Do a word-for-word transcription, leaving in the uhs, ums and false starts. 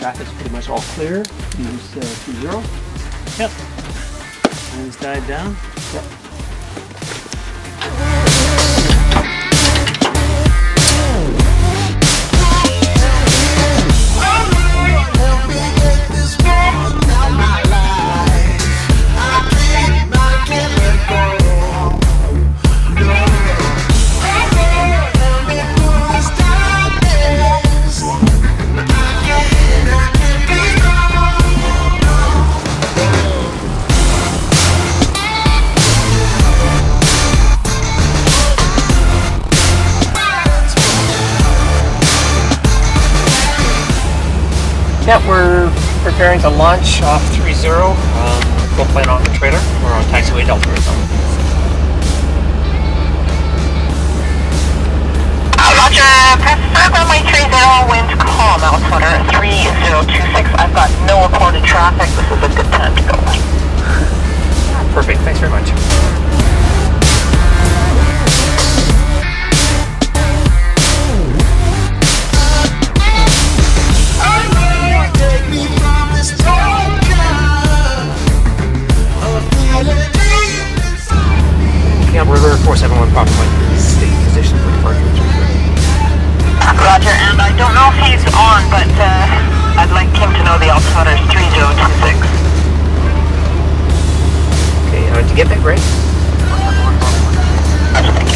traffic's pretty much all clear. Use uh, three zero. Yep. And it's died down. Yep. Yep, we're preparing to launch off three zero. Um, Floatplane on the trailer. We're on taxiway to Alder. Roger, press runway three zero, wind calm, altimeter three zero two six. I've got no reported traffic. This is a good time to go. Perfect, thanks very much. Campbell River four seven one, proper point. State position for departure. Roger, and I don't know if he's on, but uh, I'd like him to know the altimeter is three zero two six. Okay, uh, to get that, Greg? Roger, thank you.